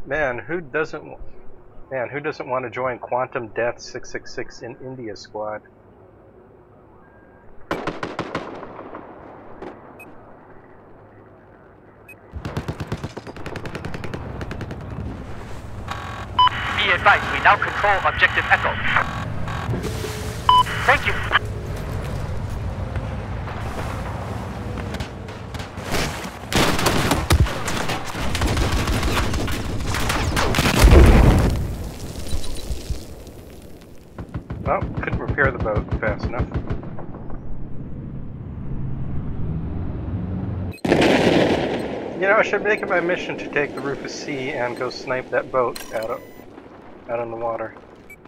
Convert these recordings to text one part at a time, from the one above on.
Man, who doesn't want to join Quantum Death 666 in India squad? Be advised, we now control Objective Echo. Thank you. Well, couldn't repair the boat fast enough. You know, I should make it my mission to take the Rufus C and go snipe that boat out on the water.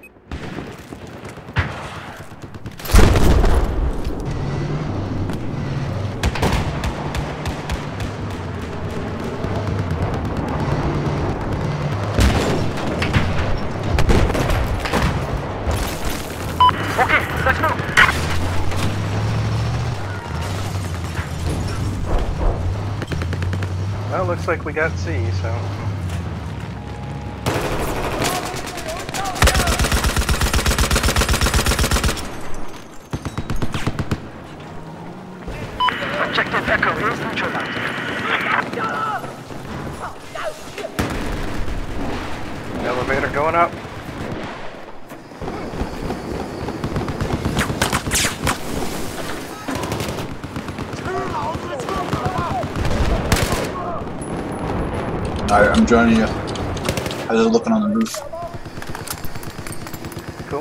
Okay, let's go. Well, looks like we got C, so... Objective Echo is neutralized. Elevator going up. Alright, I'm joining you. I was looking on the roof. Cool.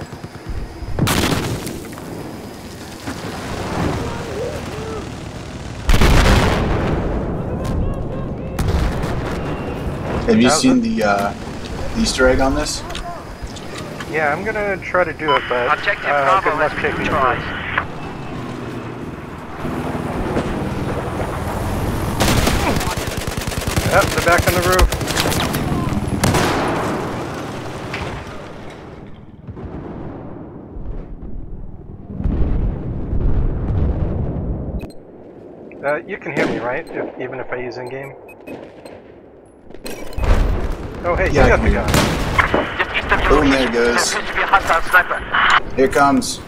Have you seen the Easter egg on this? Yeah, I'm gonna try to do it, but Objective good Bravo luck has been taking it. neutralized. Yep, they're back on the roof. You can hear me, right? Even if I use in-game? Oh, hey, Yeah, you got I the can gun. Just east of your Boom, location, there it goes. there appears to be a hostile sniper. Here it comes.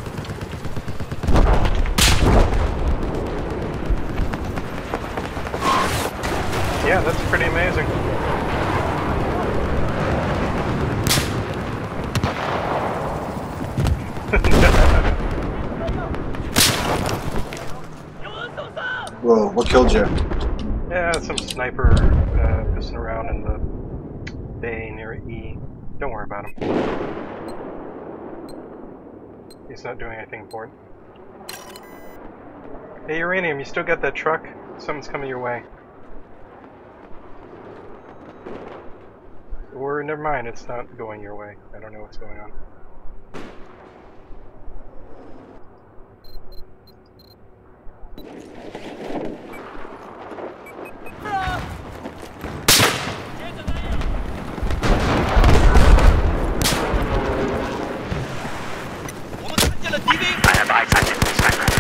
Yeah, that's pretty amazing. Whoa, what killed you? Yeah, some sniper pissing around in the bay near E. Don't worry about him. He's not doing anything important. Hey, Uranium, you still got that truck? Someone's coming your way. Or never mind, it's not going your way. I don't know what's going on. I have eyes on the sniper.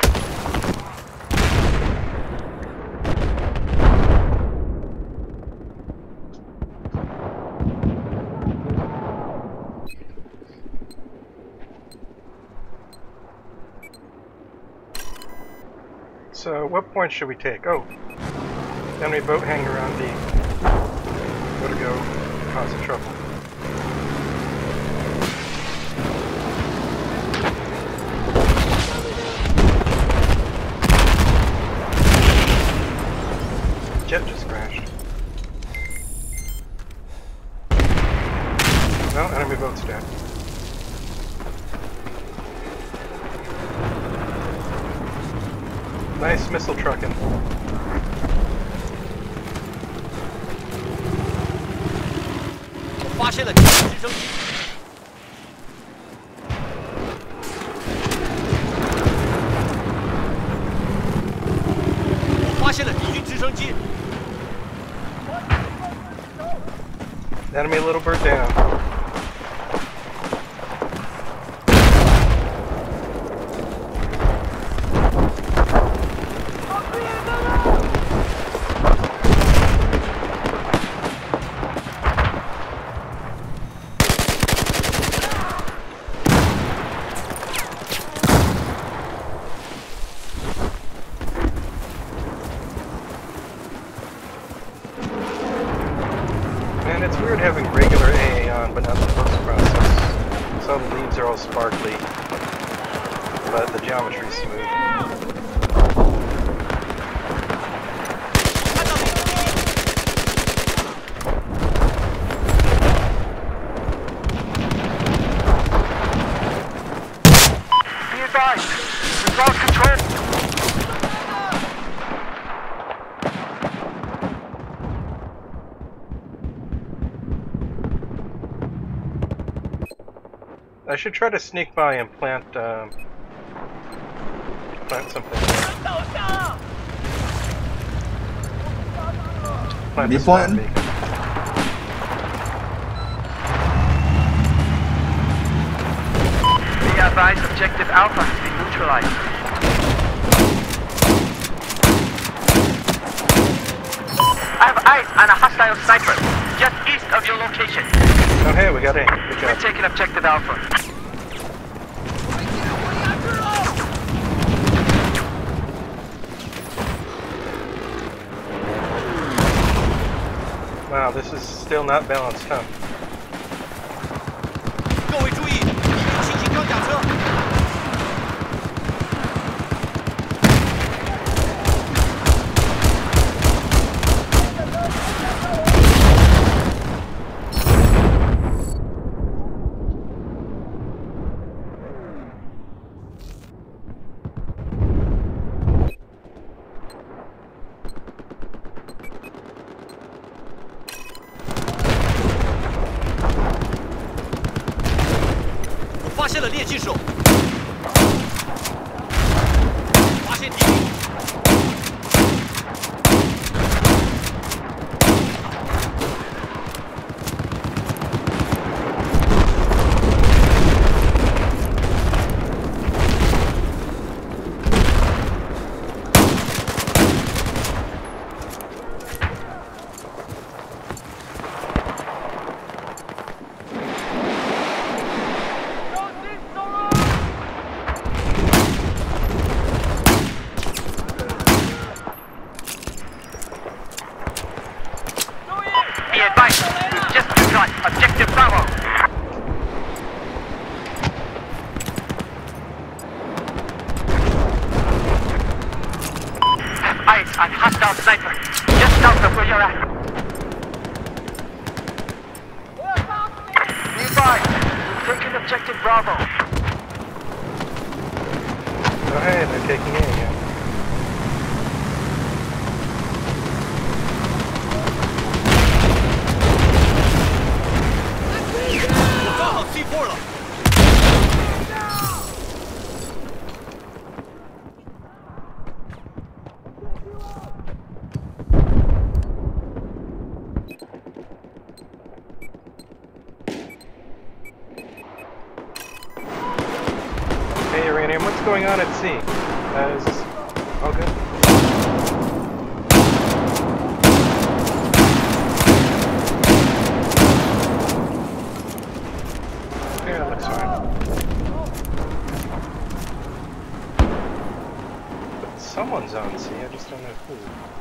So, what point should we take? Oh, enemy boat hanging around D. Gotta go cause some trouble. Jet just crashed. No, enemy boat's dead. Nice missile trucking. Enemy little bird down. wobbly, but the geometry's smooth. Be advised, we've lost control. I should try to sneak by and plant something. What are you planting? Be advised, objective Alpha has been neutralized. I have eyes on a hostile sniper, just east of your location. Oh hey, we got in. Good job. We're taking objective Alpha. Wow, this is still not balanced, huh? 各位注意，新型装甲车。 发现了猎击手，发现敌兵。 Be advised, we've just neutralized objective Bravo. Have eyes on hostile sniper, just south of where you're at. Be advised, we've taken objective Bravo. Oh hey, they're taking in again. C4 了。 Hey Uranium, what's going on at sea? Is this all good? Yeah, looks fine. But someone's on sea, I just don't know who.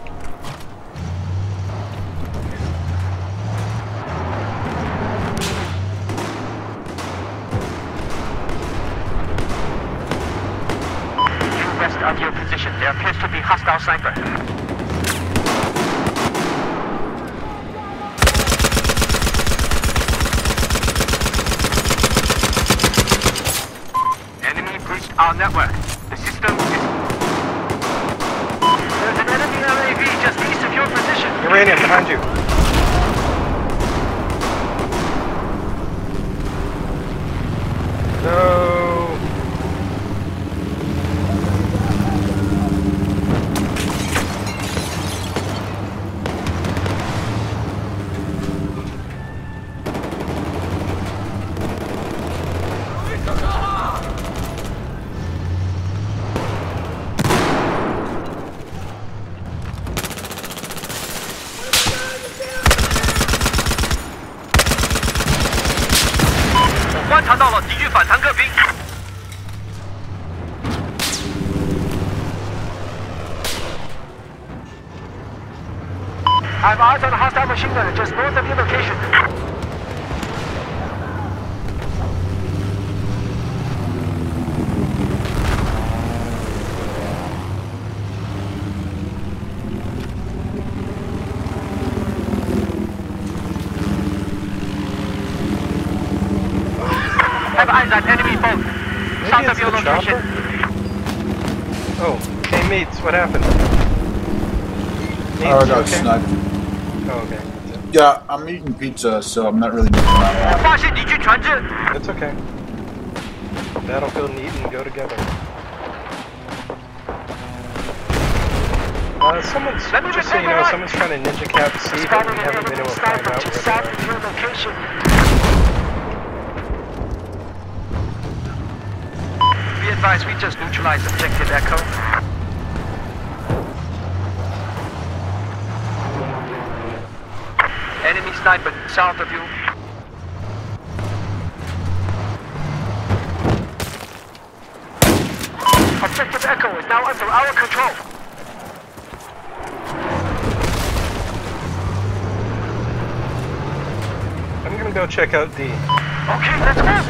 West of your position, there appears to be hostile sniper. Enemy breached our network. The system is... There's an enemy UAV just east of your position. Uranium, behind you! No! I have eyes on a hostile machine gunner just north of your location. south into of your the chopper? location. Oh, hey mates, what happened? Mates, Oh, I you got okay? sniped. Oh, okay. Yeah, I'm eating pizza, so I'm not really moving around a lot. 发现敌军船只， That's okay. Battlefield and Eden go together. Someone's, just so you know, someone's trying to ninja cap C, but we haven't been able to find out where they are. your location. Be advised, we just neutralized objective Echo. Enemy sniper south of you. Objective Echo is now under our control. I'm gonna go check out D. Okay, let's go.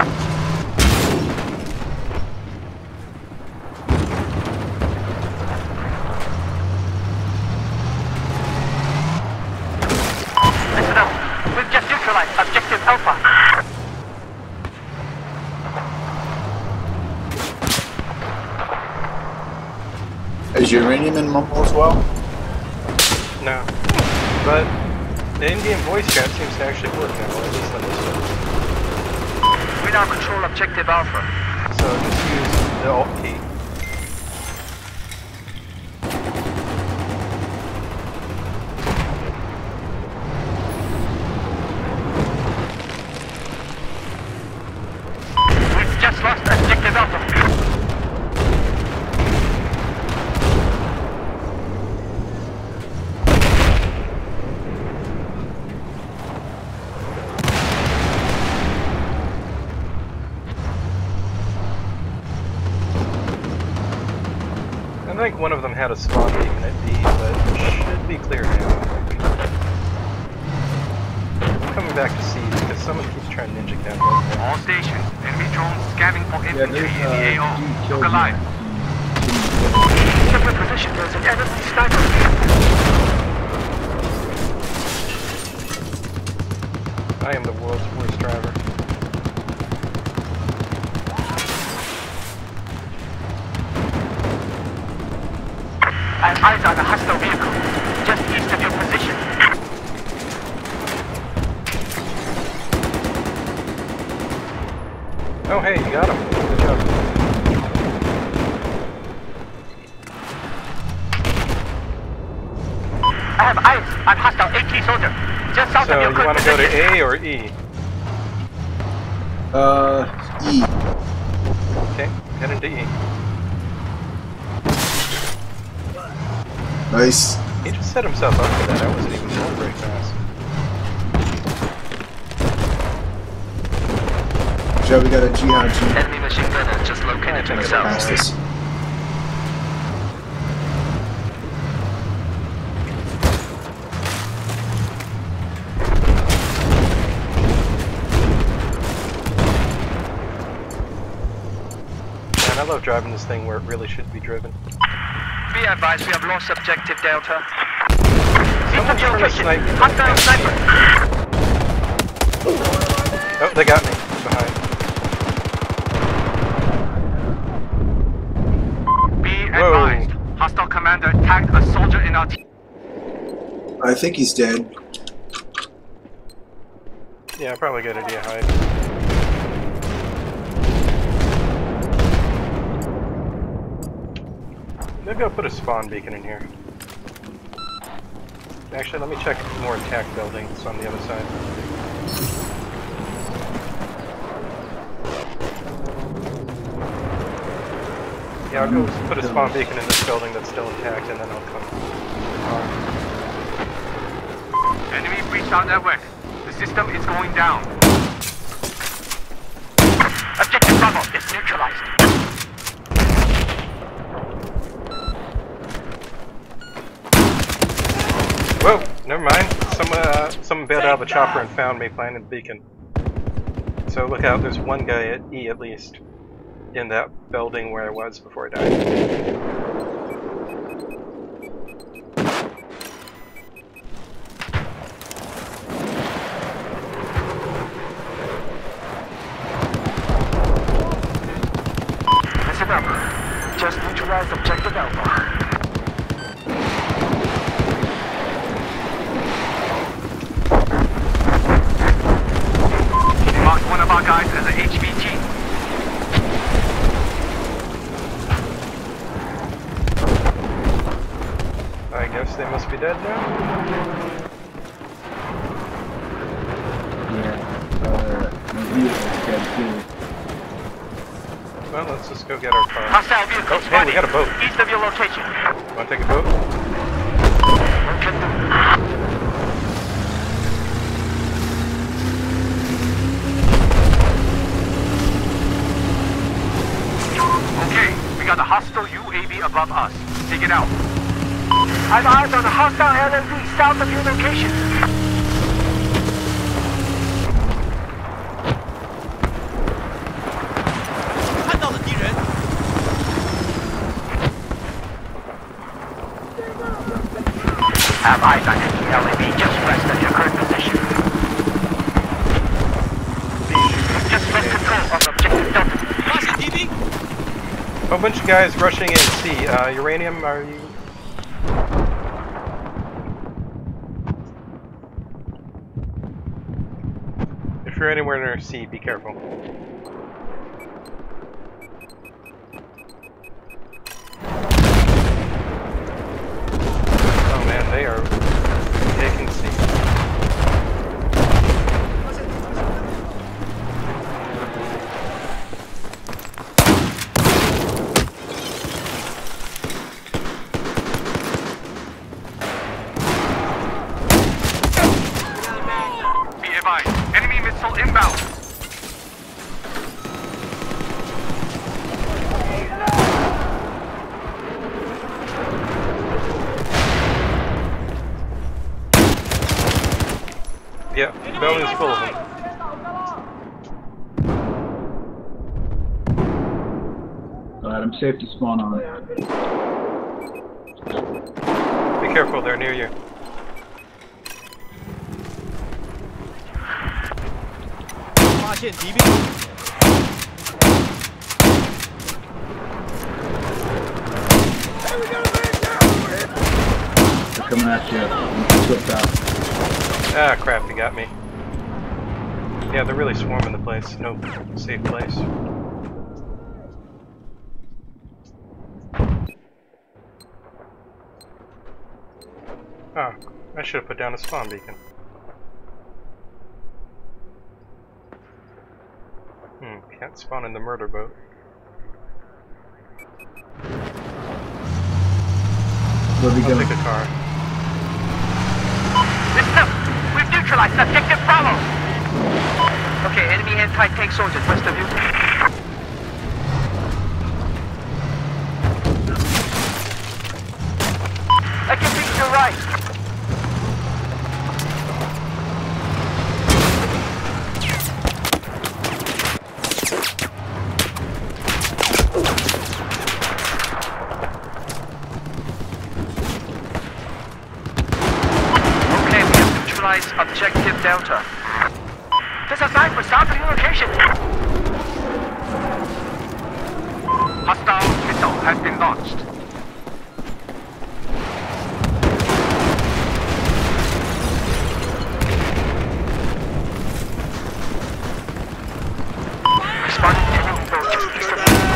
Listen up. We've just neutralized objective Alpha. Is uranium in Mumble as well? No. But the in-game voice chat seems to actually work now, or at least on this one. We now control objective Alpha. So just use the Alt key. We've just lost objective Alpha. I think one of them had a spawn beacon at D, but it should be clear now. I'm coming back to C because someone keeps trying to ninja cap us. All stations, enemy drones scanning for Yeah, infantry there's in the AO. D Look killed alive. me. Check my position, there's an enemy sniper. I am the world's worst driver. I have eyes on a hostile vehicle, just east of your position. Oh hey, you got him. Good job. I have eyes on hostile AT soldier, just south So of your you current want to go to position. A or E? E. Okay, head into E. Nice. He just set himself up for that. I wasn't even going very fast. Joe, we got a jihad jeep. Enemy machine gunner just located think it's Past themselves. us. Man, I love driving this thing where it really should be driven. Be advised, we have lost objective Delta. Someone's trying to snipe me. Hostile sniper. Oh, they got me behind. Be Whoa. advised, hostile commander tagged a soldier in our team. I think he's dead. Yeah, probably good idea hide. Maybe I'll put a spawn beacon in here. Actually, let me check more attack buildings on the other side. Yeah, I'll go put a spawn beacon in this building that's still intact, and then I'll come. Enemy breached our network. The system is going down. Objective Bravo is neutralized. Whoa, never mind. Someone bailed out of a chopper and found me planting the beacon. So look out, there's one guy at E at least in that building where I was before I died. Objective Alpha. Just neutralized Objective Alpha. We marked one of our guys as an HVT. I guess they must be dead now? Yeah. Maybe it's dead too. Well, let's just go get our car. Hostile vehicle Oh, hey, spotted we got a boat. east of your location. Wanna take a boat? Okay, we got a hostile UAV above us. Take it out. I've eyes on a hostile LMV south of your location. 看到了敌人， Have eyes on enemy LMV just west of your current position. Just lost control of objective Delta. 发现敌兵， A bunch of guys rushing in C. Uranium, are you... If you're anywhere near C, be careful. Oh man, they are taking C. Be advised, enemy missile inbound. Yeah, the building's full of them. Alright, I'm safe to spawn on it. Be careful, they're near you. "发现敌兵， They're coming at you. Slipped out. Ah, crap, he got me. Yeah, they're really swarming the place. No safe place. Ah, I should have put down a spawn beacon. Can't spawn in the murder boat. Where we I'll going? take a car. Listen up! We've neutralized objective Bravo! Okay, enemy anti-tank soldiers west of you. I can reach your right. Okay, we have neutralized objective Delta. There's a sign for south of your location. Hostile missile has been launched. Responding to enemy boat just east of you.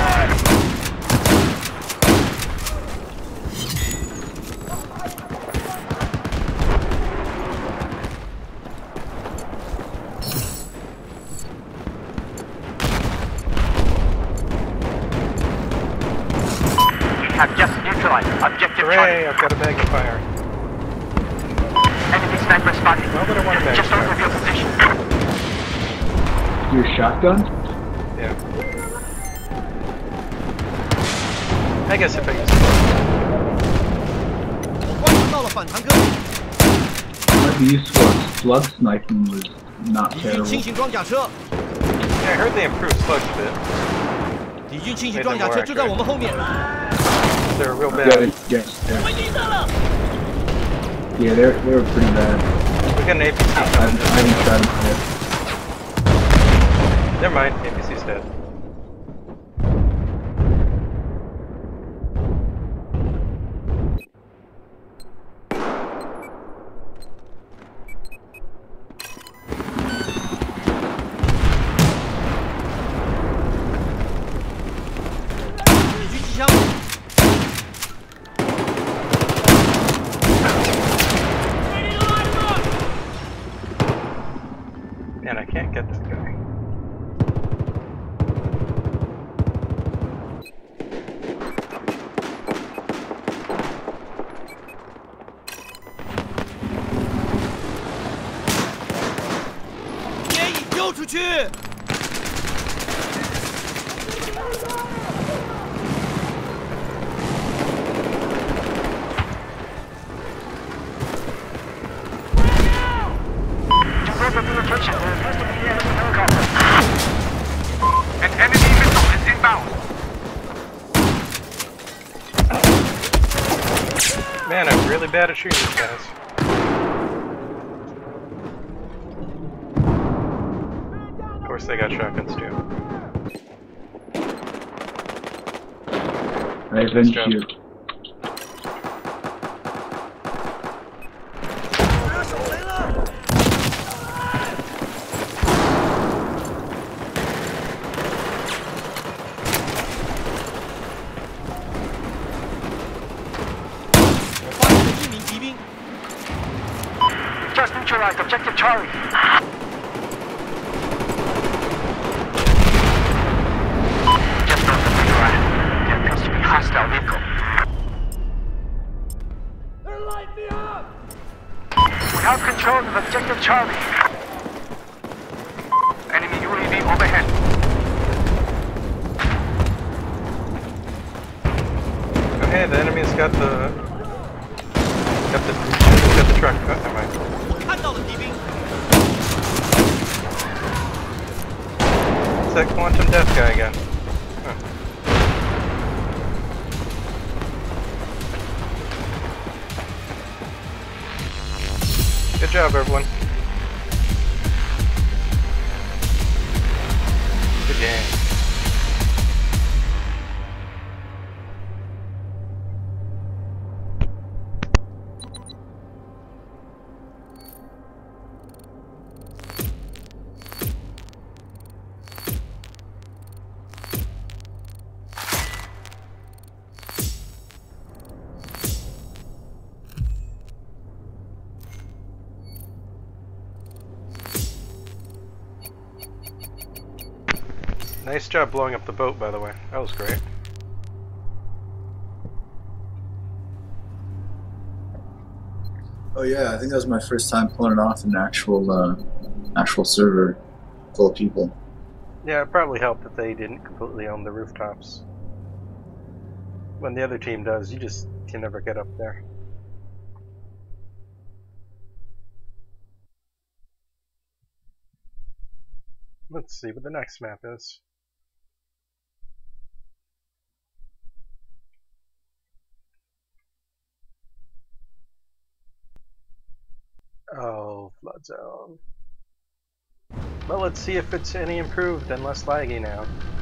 Have just neutralized objective Hooray, Charlie. I've got a bag of fire. Enemy sniper spotted. Why would I want a bag Just of north of fire? your position. Your shotgun? Yeah. I guess if I use it. 我观察到了反坦克， Might be useful as slug sniping was not 敌军 terrible. 轻型装甲车， Yeah, I heard they improved slugs a bit. 敌军轻型装甲车就在我们后面， They're real Yeah, bad. yes, 我们赢了。 yeah, they were pretty bad. We got an APC I coming. haven't tried them yet. Never mind, APC's dead. really bad at shooting these guys. Of course, they got shotguns too. I avenge you. Just neutralized objective Charlie. Just north of the drive. There appears to be hostile vehicle. They're lighting me up! We have control of objective Charlie. Enemy UAV overhead. Oh, hey, the enemy's got the truck. Oh, never mind. 看到了敌兵， It's that quantum death guy again. Huh. Good job, everyone. Good game. Nice job blowing up the boat, by the way. That was great. Oh yeah, I think that was my first time pulling it off in an actual server full of people. Yeah, it probably helped that they didn't completely own the rooftops. When the other team does, you just can never get up there. Let's see what the next map is. Oh, Flood Zone. Well, let's see if it's any improved and less laggy now.